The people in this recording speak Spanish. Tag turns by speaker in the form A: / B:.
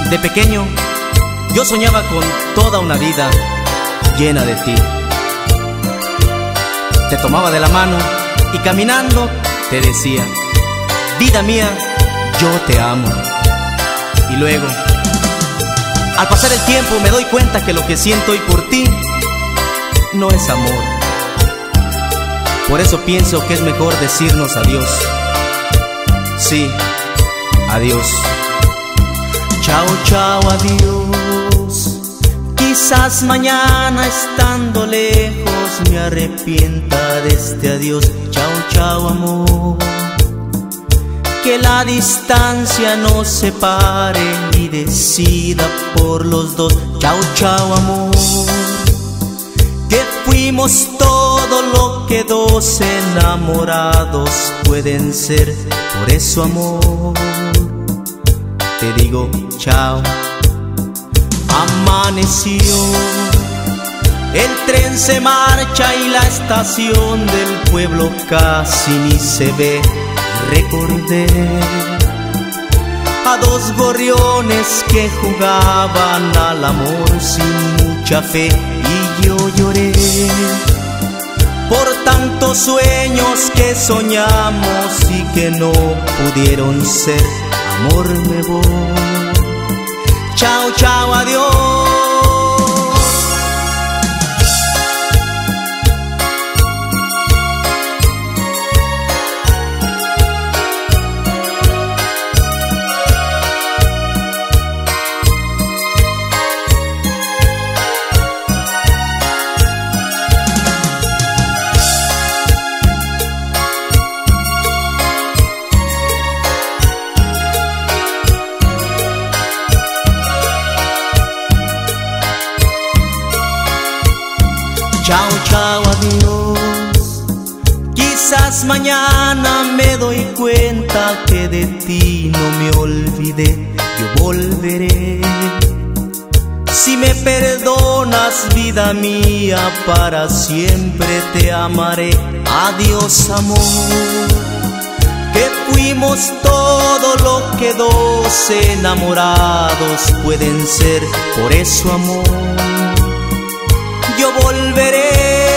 A: De pequeño, yo soñaba con toda una vida llena de ti. Te tomaba de la mano y caminando te decía: vida mía, yo te amo. Y luego, al pasar el tiempo me doy cuenta que lo que siento hoy por ti no es amor. Por eso pienso que es mejor decirnos adiós. Sí, adiós. Chao, chao, adiós. Quizás mañana estando lejos me arrepienta de este adiós. Chao, chao, amor. Que la distancia nos separe y decida por los dos. Chao, chao, amor. Que fuimos todo lo que dos enamorados pueden ser. Por eso, amor, te digo chao. Amaneció, el tren se marcha y la estación del pueblo casi ni se ve. Recordé a dos gorriones que jugaban al amor sin mucha fe, y yo lloré por tantos sueños que soñamos y que no pudieron ser. Amor, me voy. Chao, chao, adiós. Chao, chao, adiós. Quizás mañana me doy cuenta que de ti no me olvidé. Yo volveré. Si me perdonas, vida mía, para siempre te amaré. Adiós, amor. Que fuimos todo lo que dos enamorados pueden ser. Por eso, amor, yo volveré.